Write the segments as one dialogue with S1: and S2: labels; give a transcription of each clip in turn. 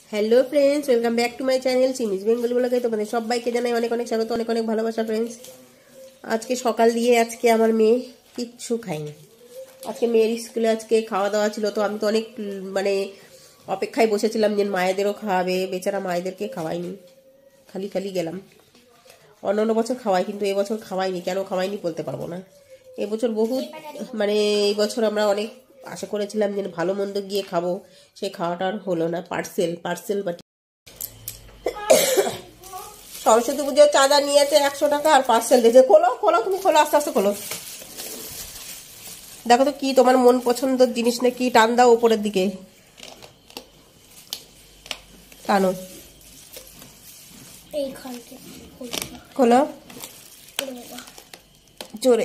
S1: Hello friends, welcome back to my channel Chimiz Bengali ব্লগে। তোমাদের সবাইকে জানাই অনেক অনেক স্বাগত, অনেক অনেক ভালোবাসা। ফ্রেন্ডস, আজকে সকাল দিয়ে আমার মেয়ে কিচ্ছু খায়নি। আজকে মেয়ের স্কুলে আজকে খাওয়া দাওয়া ছিল, তো আমি তো অনেক অপেক্ষায় বসেছিলাম যে মায়েদেরও খাওয়াবে। বেচারা মায়েদেরকে খাওয়াইনি, খালি খালি গেলাম। অন্য বছর খাওয়াই, কিন্তু এবছর খাওয়াইনি। কেন খাওয়াইনি বলতে পারবো না। এবছর বহুত এই বছর আমরা অনেক আশা করেছিলাম যে ভালো মন্দ গিয়ে খাবো, সেই খাওয়াটা আর হলো না। পার্সেল বা সরস্বতী পুজোর চাঁদা নিয়েছে 100 টাকা, আর পার্সেল দিয়েছে। খোলো তুমি খোলো, আস্তে আস্তে খোলো। দেখো তো কি তোমার মন পছন্দের জিনিস না কি, টান দাও উপরের দিকে, টানো। খোলো জোরে।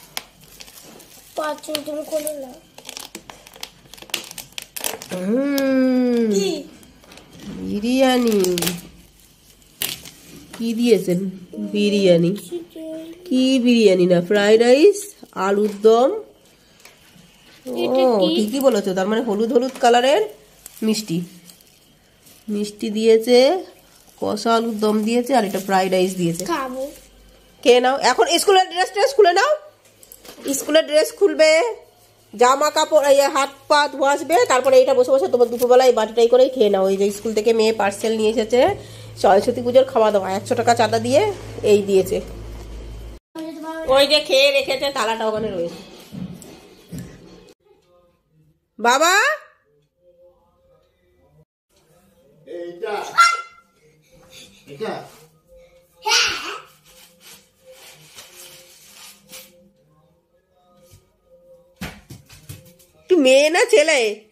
S1: বিরিয়ানি কি দিয়েছেন? বিরিয়ানি কি? বিরিয়ানি না, ফ্রাইড রাইস, আলুর দম। ও ঠিকই বলেছো, তার মানে হলুদ হলুদ কালারের মিষ্টি মিষ্টি দিয়েছে, কষা আলুর দম দিয়েছে, আর এটা ফ্রাইড রাইস দিয়েছে। খেয়ে নাও। এখন স্কুলের ড্রেস খুলে নাও। স্কুলের ড্রেস খুলবে, জামা কাপড় হাত পা ধোয়াসবে, তারপরে এটা বসে বসে তোমার দুপুরবেলায় বাটিটাই করে খেয়ে নাও। ওই যে স্কুল থেকে মেয়ে পার্সেল নিয়ে এসেছে, সরস্বতী পুজোর খাওয়া দাওয়া 100 টাকা চাঁদা দিয়ে এই দিয়েছে। ওই যে খেয়ে রেখেছে, তালাটা ওখানে রয়েছে। বাবা তুই মেয়ে না ছেলে?